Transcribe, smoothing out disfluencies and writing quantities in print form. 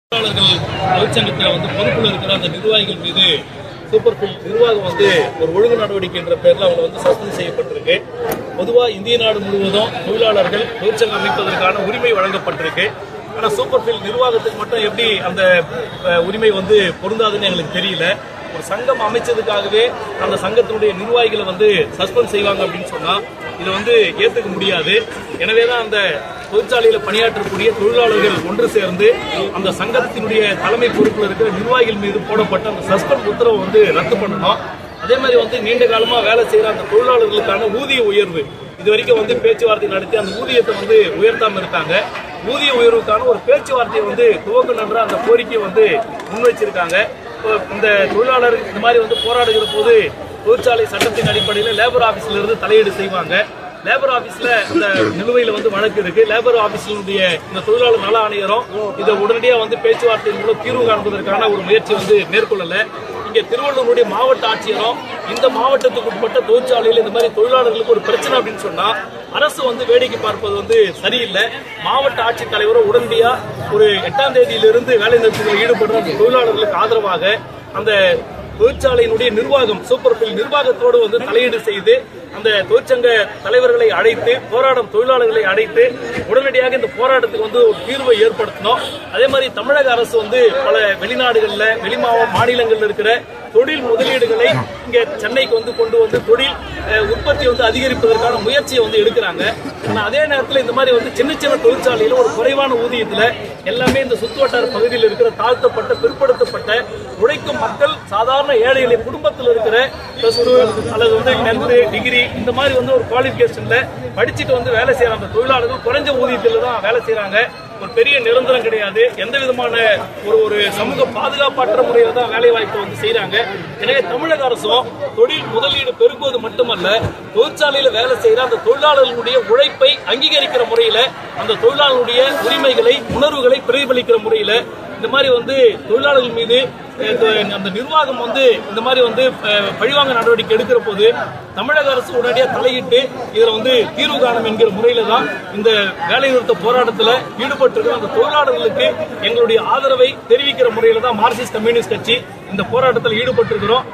தொழிற்சங்கத்தில் பொறுப்பில் இருக்கிற அந்த நிர்வாகிகள் மீது சூப்பர்பில் நிர்வாகம் ஒரு ஒழுங்கு நடவடிக்கை என்ற பெயரில் அவங்க சஸ்பெண்ட் செய்யப்பட்டிருக்கு. பொதுவாக இந்திய நாடு முழுவதும் தொழிலாளர்கள் தொழிற்சங்கம் அமைப்பதற்கான உரிமை வழங்கப்பட்டிருக்கு. ஆனால் சூப்பர்பில் நிர்வாகத்துக்கு மட்டும் எப்படி அந்த உரிமை பொருந்தாதுன்னு எங்களுக்கு தெரியல. ஒரு சங்கம் அமைச்சதுக்காகவே அந்த சங்கத்தினுடைய நிர்வாகிகளை சஸ்பெண்ட் செய்வாங்க அப்படின்னு சொன்னா இதை ஏற்றுக்க முடியாது. எனவேதான் அந்த தொழிற்சாலையில் பணியாற்றக்கூடிய தொழிலாளர்கள் ஒன்று சேர்ந்து அந்த சங்கத்தினுடைய தலைமை பொறுப்பில் இருக்கிற நிர்வாகிகள் மீது போடப்பட்ட அந்த சஸ்பெண்ட் உத்தரவை ரத்து பண்ணணும். அதே மாதிரி நீண்ட காலமா வேலை செய்யற அந்த தொழிலாளர்களுக்கான ஊதிய உயர்வு இது வரைக்கும் பேச்சுவார்த்தை நடத்தி அந்த ஊதியத்தை உயர்த்தாம இருக்காங்க. ஊதிய உயர்வுக்கான ஒரு பேச்சுவார்த்தையை துவக்கம் என்ற அந்த கோரிக்கையை முன் வச்சிருக்காங்க. இந்த தொழிலாளர் இந்த மாதிரி போராடுகிற போது தொழிற்சாலை சட்டத்தின் அடிப்படையில் லேபர் ஆபீஸ்ல இருந்து தலையீடு செய்வாங்க. லேபர் ஆபீஸ்ல அந்த நிலுவையில வழக்கு இருக்கு. லேபர் ஆபீஸினுடைய இந்த தொழிலாளர் நல ஆணையரும் இதை உடனடியாக பேச்சுவார்த்தையின் மூலம் தீர்வு காண்பதற்கான ஒரு முயற்சி மேற்கொள்ளல. இங்க திருவள்ளூருடைய மாவட்ட ஆட்சியரும் இந்த மாவட்டத்துக்கு உட்பட்ட தொழிற்சாலையில் இந்த மாதிரி தொழிலாளர்களுக்கு ஒரு பிரச்சனை அப்படின்னு சொன்னா அரசு வேடிக்கை பார்ப்பது சரியில்லை. மாவட்ட ஆட்சித்தலைவரும் உடனடியா ஒரு 8ஆம் தேதியிலிருந்து வேலை நிறுத்தத்தில் ஈடுபடுற அந்த தொழிலாளர்களுக்கு ஆதரவாக அந்த தொழிற்சாலையினுடைய நிர்வாகம் சூப்பர்பில் நிர்வாகத்தோடு தலையீடு செய்து அந்த தொழிற்சங்க தலைவர்களை அழைத்து போராடும் தொழிலாளர்களை அழைத்து உடனடியாக இந்த போராட்டத்துக்கு ஒரு தீர்வை ஏற்படுத்தணும். அதே மாதிரி தமிழக அரசு பல வெளிநாடுகள்ல மாநிலங்கள்ல இருக்கிற தொழில் முதலீடுகளை இங்க சென்னைக்கு கொண்டு தொழில் உற்பத்தி அதிகரிப்பதற்கான முயற்சியை எடுக்கிறாங்க. ஆனா அதே நேரத்தில் இந்த மாதிரி சின்ன சின்ன தொழிற்சாலையில ஒரு குறைவான ஊதியத்துல எல்லாமே இந்த சுற்றுவட்டார பகுதியில் இருக்கிற தாழ்த்தப்பட்ட பிற்படுத்தப்பட்ட உழைக்கும் மக்கள் சாதாரண ஏழை எளிய குடும்பத்தில் இருக்கிற +2 அல்லது 10th டிகிரி இந்த மாதிரி ஒரு குவாலிபிகேஷன்ல படிச்சுட்டு வேலை செய்யற அந்த தொழிலாளர்கள் குறைஞ்ச ஊதியத்தில் தான் வேலை செய்யறாங்க. ஒரு பெரிய நிரந்தரம் கிடையாது. எந்த விதமான ஒரு சமூக பாதுகாப்பற்ற முறையில தான் வேலை வாய்ப்பு செய்யறாங்க. எனவே தமிழக அரசும் தொழில் முதலீடு பெருக்குவது மட்டுமல்ல தொழிற்சாலையில வேலை செய்யற அந்த தொழிலாளர்களுடைய உழைப்பை அங்கீகரிக்கிற முறையில அந்த தொழிலாளர்களுடைய உரிமைகளை உணர்வுகளை பிரதிபலிக்கிற முறையில இந்த மாதிரி தொழிலாளர்கள் மீது அந்த நிர்வாகம் இந்த மாதிரி பழிவாங்க நடவடிக்கை எடுக்கிற போது தமிழக அரசு உடனடியாக தலையிட்டு இதுல தீர்வு காணும் என்கிற முறையில தான் இந்த வேலைநிறுத்த போராட்டத்தில் ஈடுபட்டிருக்கிற அந்த தொழிலாளர்களுக்கு எங்களுடைய ஆதரவை தெரிவிக்கிற முறையில தான் மார்க்சிஸ்ட் கம்யூனிஸ்ட் கட்சி இந்த போராட்டத்தில் ஈடுபட்டிருக்கிறோம்.